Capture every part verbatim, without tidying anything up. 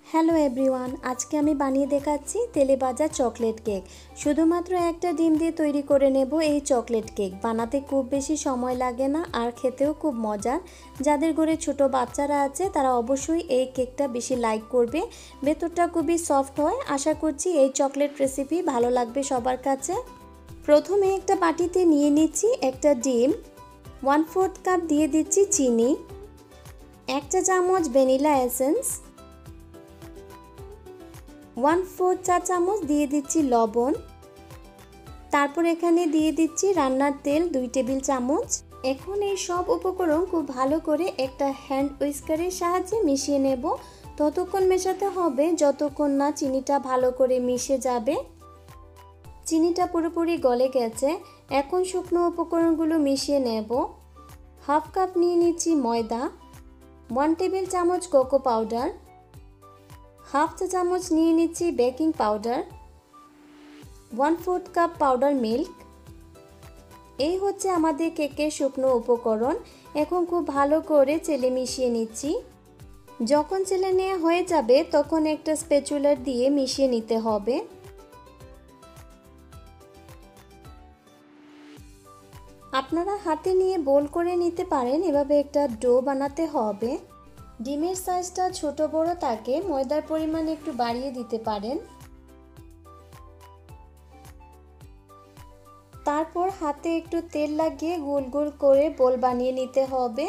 Hello everyone, আজকে আমি বানিয়ে দেখাচ্ছি তেলে ভাজা চকলেট কেক। শুধুমাত্র একটা ডিম দিয়ে তৈরি করে নেব এই চকলেট কেক। বানাতে খুব বেশি সময় লাগে না আর খেতেও খুব মজার। যাদের ঘরে ছোট বাচ্চারা আছে তারা অবশ্যই এই কেকটা বেশি লাইক করবে। ভেতরটা খুবই সফট হয়। আশা করছি এই চকলেট রেসিপি ভালো লাগবে সবার কাছে। প্রথমে একটা বাটিতে নিয়ে নিচ্ছি একটা ডিম, ওয়ান ফোর্থ কাপ দিয়ে দিচ্ছি চিনি, এক চা চামচ ভ্যানিলা এসেন্স, ওয়ান ফোর্থ চা চামচ দিয়ে দিচ্ছি লবণ, তারপর এখানে দিয়ে দিচ্ছি রান্নার তেল দুই টেবিল চামচ। এখন এই সব উপকরণ খুব ভালো করে একটা হ্যান্ড উইস্কারের সাহায্যে মিশিয়ে নেব। ততক্ষণ মেশাতে হবে যতক্ষণ না চিনিটা ভালো করে মিশে যাবে। চিনিটা পুরোপুরি গলে গেছে। এখন শুকনো উপকরণগুলো মিশিয়ে নেব। হাফ কাপ নিয়ে নিচ্ছি ময়দা, ওয়ান টেবিল চামচ কোকো পাউডার, হাফ চা চামচ নিয়ে নিচ্ছি baking powder, one fourth cup powder milk. এই হচ্ছে আমাদের কেকের শুকনো উপকরণ। এখন খুব ভালো করে চেলে মিশিয়ে নিচ্ছি। যখন চেলে নেওয়া হয়ে যাবে তখন একটা স্প্যাচুলার দিয়ে মিশিয়ে নিতে হবে। আপনারা হাতে নিয়ে বোল করে নিতে পারেন। এভাবে একটা ডো বানাতে হবে। ডিমের সাইজটা ছোট বড় থাকে, ময়দার পরিমাণ একটু বাড়িয়ে দিতে পারেন। তারপর হাতে একটু তেল লাগিয়ে গোল গোল করে বোল বানিয়ে নিতে হবে।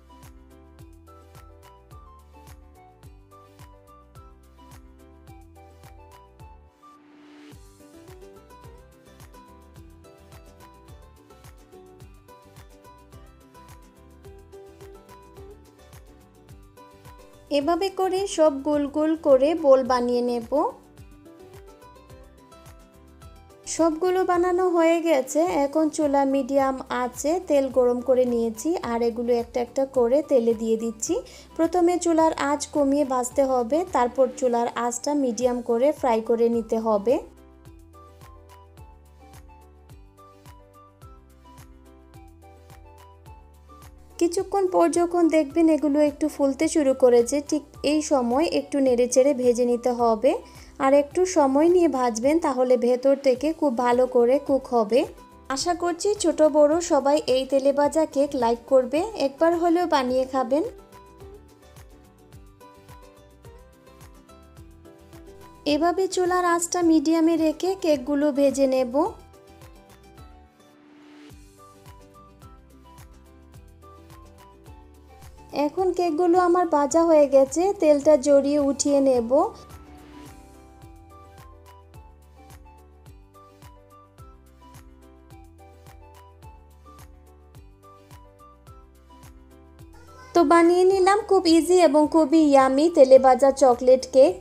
এভাবে করে সব গোল গোল করে বোল বানিয়ে নেব। সবগুলো বানানো হয়ে গেছে। এখন চুলা মিডিয়াম আঁচে তেল গরম করে নিয়েছি আর এগুলো একটা একটা করে তেলে দিয়ে দিচ্ছি। প্রথমে চুলার আঁচ কমিয়ে ভাজতে হবে, তারপর চুলার আঁচটা মিডিয়াম করে ফ্রাই করে নিতে হবে। কিছুক্ষণ পর যখন দেখবেন এগুলো একটু ফুলতে শুরু করেছে, ঠিক এই সময় একটু নেড়েচেড়ে ভেজে নিতে হবে। আর একটু সময় নিয়ে ভাজবেন, তাহলে ভেতর থেকে খুব ভালো করে কুক হবে। আশা করছি ছোট বড় সবাই এই তেলে ভাজা কেক লাইক করবে। একবার হলেও বানিয়ে খাবেন। এভাবে চুলার আঁচটা মিডিয়ামে রেখে কেকগুলো ভেজে নেব। এখন কেকগুলো আমার ভাজা হয়ে গেছে, তেলটা জড়িয়ে উঠিয়ে নেব। তো বানিয়ে নিলাম খুব ইজি এবং খুবই ইয়ামি তেলে ভাজা চকলেট কেক।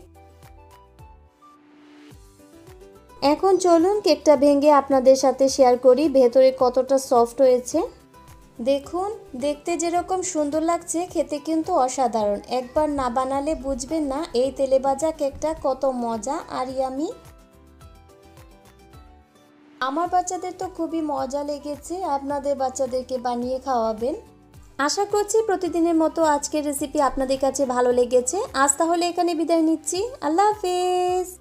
এখন চলুন কেকটা ভেঙে আপনাদের সাথে শেয়ার করি ভেতরে কতটা সফট হয়েছে। দেখুন, দেখতে যেরকম সুন্দর লাগছে, খেতে কিন্তু অসাধারণ। একবার না বানালে বুঝবেন না এই তেলে ভাজা কেকটা কত মজা আর ইয়ামি। আমার বাচ্চাদের তো খুবই মজা লেগেছে। আপনাদের বাচ্চাদেরকে বানিয়ে খাওয়াবেন। আশা করছি প্রতিদিনের মতো আজকের রেসিপি আপনাদের কাছে ভালো লেগেছে। আজ তাহলে এখানে বিদায় নিচ্ছি। আল্লাহ হাফেজ।